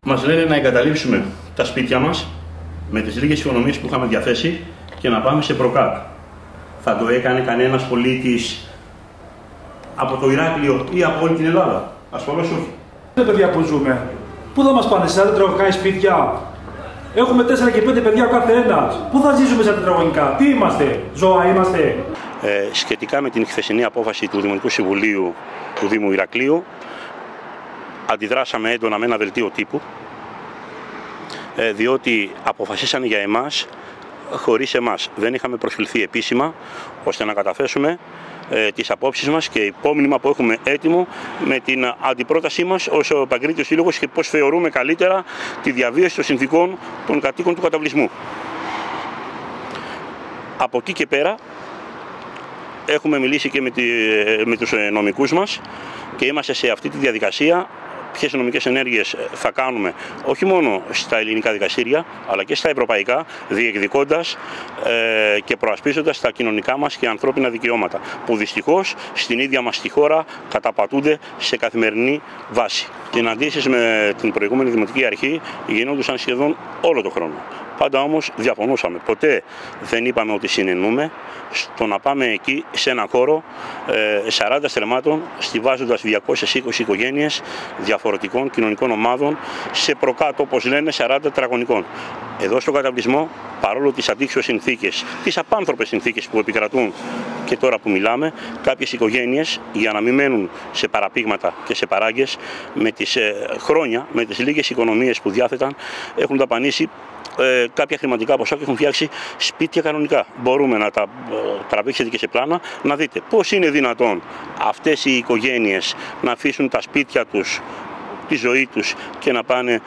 Μας λένε να εγκαταλείψουμε τα σπίτια μας με τις λίγες οικονομίες που είχαμε διαθέσει και να πάμε σε προκάτ. Θα το έκανε κανένας πολίτης από το Ηράκλειο ή από όλη την Ελλάδα? Ασφαλώς όχι. Τα παιδιά που ζούμε, πού θα μας πάνε, σε τετραγωνικά σπίτια? Έχουμε 4 και 5 παιδιά ο κάθε ένας. Πού θα ζήσουμε σε τετραγωνικά? Τι είμαστε, ζώα είμαστε? Σχετικά με την χθεσινή απόφαση του Δημοτικού Συμβουλίου του Δήμου Ηρακλείου, αντιδράσαμε έντονα με ένα δελτίο τύπου, διότι αποφασίσανε για εμάς χωρίς εμάς. Δεν είχαμε προσφυλθεί επίσημα ώστε να καταθέσουμε τις απόψεις μας και υπόμνημα που έχουμε έτοιμο με την αντιπρότασή μας ως Παγκρίτιος Σύλλογος και πώς θεωρούμε καλύτερα τη διαβίωση των συνθηκών των κατοίκων του καταβλισμού. Από εκεί και πέρα έχουμε μιλήσει και με τους νομικούς μας και είμαστε σε αυτή τη διαδικασία ποιες νομικές ενέργειες θα κάνουμε όχι μόνο στα ελληνικά δικαστήρια αλλά και στα ευρωπαϊκά, διεκδικώντας και προασπίζοντας τα κοινωνικά μας και ανθρώπινα δικαιώματα που δυστυχώς στην ίδια μας τη χώρα καταπατούνται σε καθημερινή βάση. Συναντήσεις με την προηγούμενη Δημοτική Αρχή γινόντουσαν σχεδόν όλο τον χρόνο. Πάντα όμως διαφωνούσαμε. Ποτέ δεν είπαμε ότι συνενούμε στο να πάμε εκεί σε έναν χώρο 40 στρεμμάτων, στιβάζοντας 220 οικογένειες διαφορετικών κοινωνικών ομάδων σε προκάτω, όπως λένε, 40 τετραγωνικών. Εδώ στο καταβλισμό, παρόλο τις αντίξωες συνθήκες, τις απάνθρωπες συνθήκες που επικρατούν και τώρα που μιλάμε, κάποιες οικογένειες, για να μην μένουν σε παραπήγματα και σε παράγκες, με τις χρόνια, με τις λίγες οικονομίες που διάθεταν, έχουν δαπανίσει κάποια χρηματικά ποσά και έχουν φτιάξει σπίτια κανονικά. Μπορούμε να τα τραβήξετε και σε πλάνα, να δείτε πώς είναι δυνατόν αυτές οι οικογένειες να αφήσουν τα σπίτια τους, τη ζωή τους και να πάνε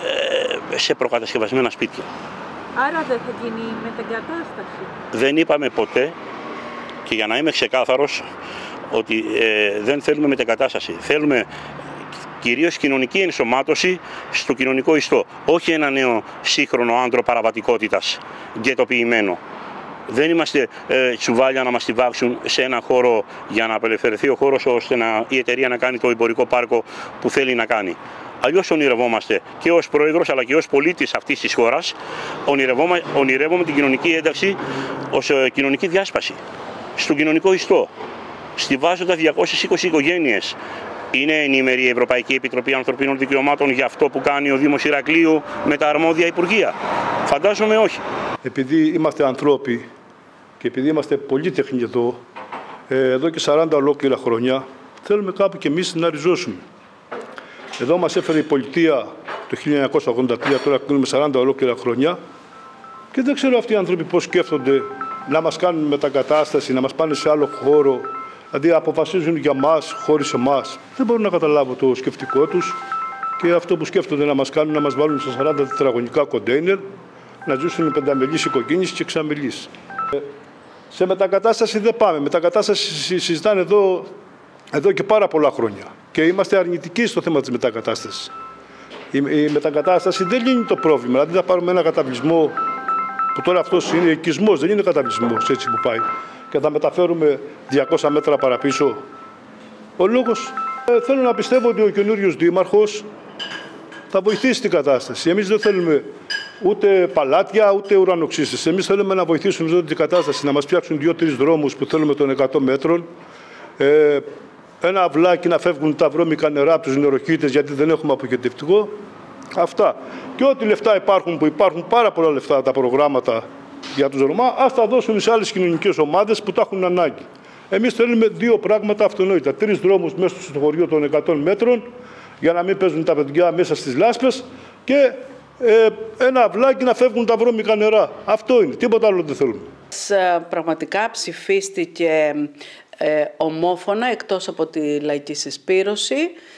σε προκατασκευασμένα σπίτια. Άρα δεν θα γίνει μετεγκατάσταση? Δεν είπαμε ποτέ, και για να είμαι ξεκάθαρος, ότι δεν θέλουμε μετεγκατάσταση. Θέλουμε κυρίως κοινωνική ενσωμάτωση στο κοινωνικό ιστό. Όχι ένα νέο σύγχρονο άντρο παραβατικότητας, γκετοποιημένο. Δεν είμαστε τσουβάλια να μας στιβάξουν σε έναν χώρο για να απελευθερωθεί ο χώρος ώστε η εταιρεία να κάνει το εμπορικό πάρκο που θέλει να κάνει. Αλλιώς ονειρευόμαστε και ως πρόεδρος αλλά και ως πολίτης αυτής της χώρας, ονειρεύομαι την κοινωνική ένταξη ως κοινωνική διάσπαση στον κοινωνικό ιστό, στιβάζοντας 220 οικογένειες. Είναι ενήμερη η Ευρωπαϊκή Επιτροπή Ανθρωπίνων Δικαιωμάτων για αυτό που κάνει ο Δήμος Ηρακλείου με τα αρμόδια υπουργεία? Φαντάζομαι όχι. Επειδή είμαστε ανθρώποι και επειδή είμαστε πολύτεχνοι εδώ και 40 ολόκληρα χρόνια, θέλουμε κάπου και εμείς να ριζώσουμε. Εδώ μας έφερε η πολιτεία το 1983, τώρα κλείνουμε 40 ολόκληρα χρόνια και δεν ξέρω αυτοί οι άνθρωποι πώς σκέφτονται να μας κάνουν μετακατάσταση, να μας πάνε σε άλλο χώρο. Δηλαδή αποφασίζουν για μας, χωρίς εμάς. Δεν μπορώ να καταλάβω το σκεφτικό τους και αυτό που σκέφτονται να μας κάνουν, να μας βάλουν σε 40 τετραγωνικά κοντέινερ, να ζήσουν πενταμελείς οικογένειες και εξαμελείς. Σε μετακατάσταση δεν πάμε. Μετακατάσταση συζητάνε εδώ και πάρα πολλά χρόνια. Και είμαστε αρνητικοί στο θέμα της μετακατάστασης. Η μετακατάσταση δεν λύνει το πρόβλημα. Δηλαδή θα πάρουμε ένα καταβλισμό που τώρα αυτός είναι οικισμός, δεν είναι καταβλισμός έτσι που πάει, και θα μεταφέρουμε 200 μέτρα παραπίσω. Ο λόγος, θέλω να πιστεύω ότι ο καινούριος δήμαρχος θα βοηθήσει την κατάσταση. Εμείς δεν θέλουμε ούτε παλάτια, ούτε ουρανοξύστες. Εμείς θέλουμε να βοηθήσουμε την κατάσταση, να μας φτιάξουν 2-3 δρόμους που θέλουμε των 100 μέτρων, ένα αυλάκι να φεύγουν τα βρώμικα νερά από τους νεροχύτες, γιατί δεν έχουμε αποχετευτικό. Αυτά. Και ό,τι λεφτά υπάρχουν, που υπάρχουν πάρα πολλά λεφτά τα προγράμματα για τους Ρωμά, ας τα δώσουν σε άλλες κοινωνικές ομάδες που τα έχουν ανάγκη. Εμείς θέλουμε 2 πράγματα αυτονόητα. 3 δρόμους μέσα στο χωριό των 100 μέτρων, για να μην παίζουν τα παιδιά μέσα στις λάσπες, και ένα αυλάκι να φεύγουν τα βρώμικα νερά. Αυτό είναι. Τίποτα άλλο δεν θέλουμε. Πραγματικά ψηφίστηκε ομόφωνα, εκτός από τη λαϊκή συσπήρωση,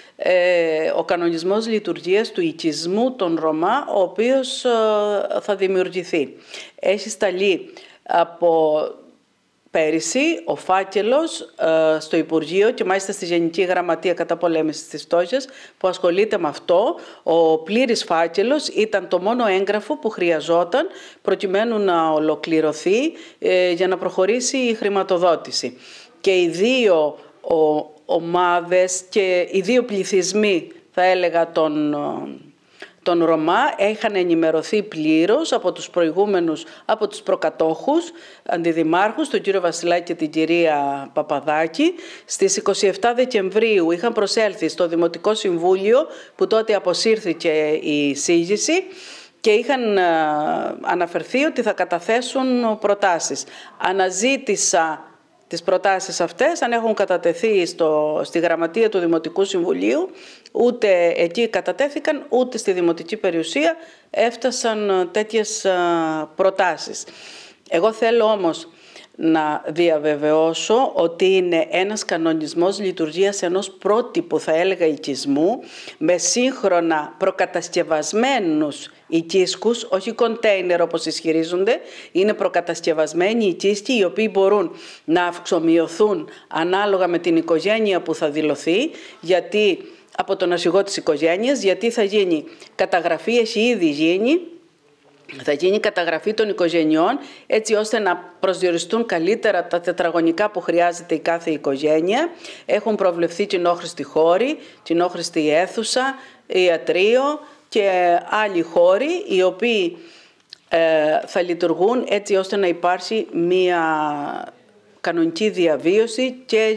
ο κανονισμός λειτουργίας του οικισμού των Ρωμά, ο οποίος θα δημιουργηθεί. Έχει σταλεί από πέρυσι ο φάκελος στο Υπουργείο και μάλιστα στη Γενική Γραμματεία Καταπολέμησης της Φτώχειας που ασχολείται με αυτό. Ο πλήρης φάκελος ήταν το μόνο έγγραφο που χρειαζόταν προκειμένου να ολοκληρωθεί για να προχωρήσει η χρηματοδότηση. Και οι δύο ομάδες και οι δύο πληθυσμοί, θα έλεγα, των Ρωμά είχαν ενημερωθεί πλήρως από τους προηγούμενους, από τους προκατόχους αντιδημάρχους, τον κύριο Βασιλάκη και την κυρία Παπαδάκη. Στις 27 Δεκεμβρίου είχαν προσέλθει στο Δημοτικό Συμβούλιο, που τότε αποσύρθηκε η εισήγηση, και είχαν αναφερθεί ότι θα καταθέσουν προτάσεις. Αναζήτησα τις προτάσεις αυτές, αν έχουν κατατεθεί στη γραμματεία του Δημοτικού Συμβουλίου, ούτε εκεί κατατέθηκαν, ούτε στη Δημοτική Περιουσία έφτασαν τέτοιες προτάσεις. Εγώ θέλω όμως να διαβεβαιώσω ότι είναι ένας κανονισμός λειτουργίας ενός πρότυπου, θα έλεγα, οικισμού, με σύγχρονα προκατασκευασμένους οικίσκους, όχι κοντέινερ όπως ισχυρίζονται, είναι προκατασκευασμένοι οικίσκοι οι οποίοι μπορούν να αυξομειωθούν ανάλογα με την οικογένεια που θα δηλωθεί, γιατί από τον αρχηγό της οικογένειας, γιατί θα γίνει καταγραφή, έχει ήδη γίνει, θα γίνει καταγραφή των οικογενειών, έτσι ώστε να προσδιοριστούν καλύτερα τα τετραγωνικά που χρειάζεται η κάθε οικογένεια. Έχουν προβλεφθεί κοινόχρηστοι χώροι, κοινόχρηστη αίθουσα, ιατρείο και άλλοι χώροι, οι οποίοι θα λειτουργούν έτσι ώστε να υπάρχει μία κανονική διαβίωση και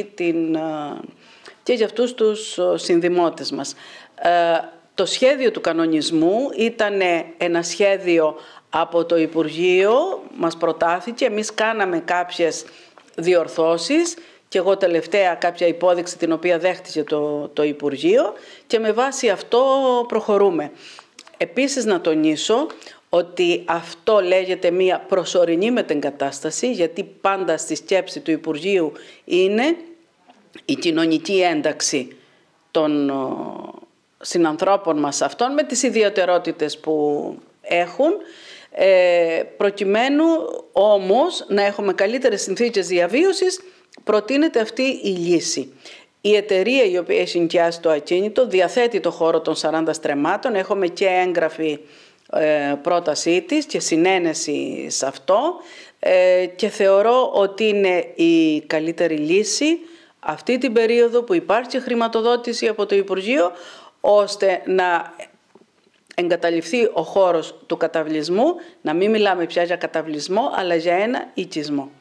για αυτούς τους συνδημότες μας. Το σχέδιο του κανονισμού ήταν ένα σχέδιο από το Υπουργείο, μας προτάθηκε, εμείς κάναμε κάποιες διορθώσεις και εγώ τελευταία κάποια υπόδειξη την οποία δέχτηκε το Υπουργείο, και με βάση αυτό προχωρούμε. Επίσης να τονίσω ότι αυτό λέγεται μία προσωρινή μετεγκατάσταση, γιατί πάντα στη σκέψη του Υπουργείου είναι η κοινωνική ένταξη των συνανθρώπων μας αυτών με τις ιδιαιτερότητες που έχουν, προκειμένου όμως να έχουμε καλύτερες συνθήκες διαβίωσης, προτείνεται αυτή η λύση. Η εταιρεία η οποία έχει νοικιάσει το ακίνητο διαθέτει το χώρο των 40 στρεμμάτων, έχουμε και έγγραφη πρότασή της και συνένεση σε αυτό, και θεωρώ ότι είναι η καλύτερη λύση αυτή την περίοδο που υπάρχει χρηματοδότηση από το Υπουργείο, ώστε να εγκαταλειφθεί ο χώρος του καταβλισμού, να μην μιλάμε πια για καταβλισμό, αλλά για ένα οικισμό.